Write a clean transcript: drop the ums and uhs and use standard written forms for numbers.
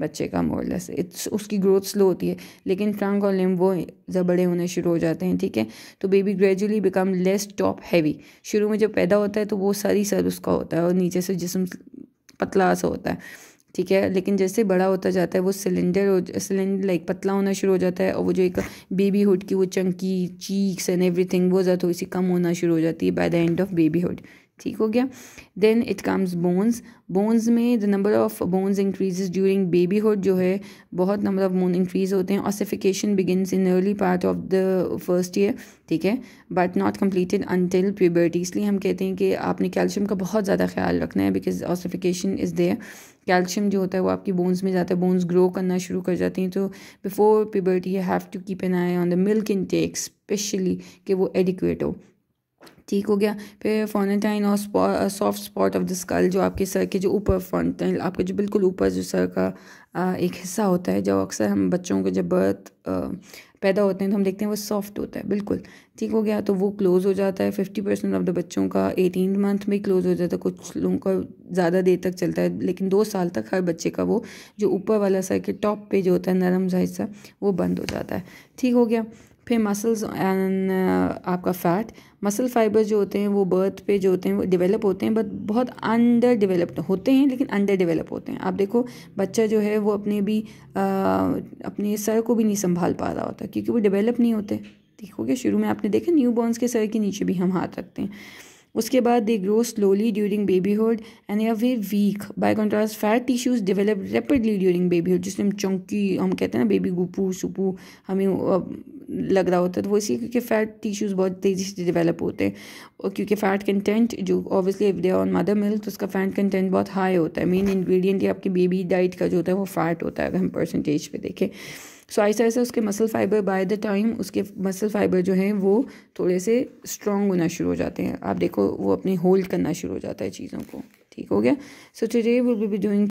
बच्चे का मोरलेस उसकी ग्रोथ स्लो होती है, लेकिन ट्रंक और लिम्ब वो जब बड़े होने शुरू हो जाते हैं, ठीक है। तो baby gradually become less top heavy. शुरू में जब पैदा होता है तो वो सारी सर उसका होता है और नीचे से जिस्म पतला सा होता है, ठीक है। लेकिन जैसे बड़ा होता जाता है वो सिलेंडर लाइक पतला होना शुरू हो जाता है, और वो जो एक बेबी हुड की वो चंकी चीक्स एंड एवरीथिंग वो ज़्यादा थोड़ी सी कम होना शुरू हो जाती है by the end of babyhood, ठीक हो गया। देन इट कम्स बोन्स में the number of bones increases during babyhood, जो है बहुत नंबर ऑफ बोन इंक्रीज होते हैं। Ossification begins in early part of the first year, ठीक है, but not completed until puberty. इसलिए हम कहते हैं कि आपने कैल्शियम का बहुत ज़्यादा ख्याल रखना है, because ossification is there. Calcium जो होता है वो आपकी बोन्स में जाता है, बोन्स ग्रो करना शुरू कर जाती हैं। तो before puberty you have to keep an eye on the milk intake especially, कि वो एडिक्वेट हो, ठीक हो गया। फिर फॉर्नेटाइन और soft spot of the skull, जो आपके सर के जो ऊपर फॉर्नेटाइन आपके जो बिल्कुल ऊपर जो सर का एक हिस्सा होता है, जो अक्सर हम बच्चों को जब बर्थ पैदा होते हैं तो हम देखते हैं वो सॉफ्ट होता है बिल्कुल, ठीक हो गया। तो वो क्लोज़ हो जाता है 50% ऑफ द बच्चों का 18 मंथ में क्लोज़ हो जाता है, कुछ लोगों का ज़्यादा देर तक चलता है, लेकिन 2 साल तक हर बच्चे का वो जो ऊपर वाला सर के टॉप पे जो होता है नरम सा हिस्सा वो बंद हो जाता है, ठीक हो गया। फिर मसल्स एंड आपका फ़ैट, मसल फाइबर जो होते हैं वो बर्थ पे जो होते हैं वो डेवलप होते हैं, बट बहुत अंडर डेवलप्ड होते हैं, लेकिन अंडर डेवलप होते हैं। आप देखो बच्चा जो है वो अपने सर को भी नहीं संभाल पा रहा होता, क्योंकि वो डेवलप नहीं होते, ठीक हो गया। शुरू में आपने देखा न्यू बॉर्न्स के सर के नीचे भी हम हाथ रखते हैं। उसके बाद they grow slowly during babyhood and they are very weak. By contrast fat tissues develop rapidly during babyhood, जिसमें हम चंकी हम कहते हैं ना बेबी गुपू सुपू हमें लग रहा होता है, तो वो इसी क्योंकि फ़ैट टिश्यूज़ बहुत तेज़ी से डेवलप होते हैं, और क्योंकि फ़ैट कंटेंट जो obviously if they on mother milk तो उसका फ़ैट कंटेंट बहुत हाई होता है। मेन इंग्रेडिएंट ही आपकी बेबी डाइट का जो होता है वो फ़ैट होता है, अगर हम परसेंटेज पे देखें। सो ऐसा ऐसा उसके muscle fibre by the time उसके मसल फाइबर जो हैं वो थोड़े से स्ट्रॉन्ग होना शुरू हो जाते हैं। आप देखो वो अपनी होल्ड करना शुरू हो जाता है चीज़ों को, ठीक हो गया। So today will be doing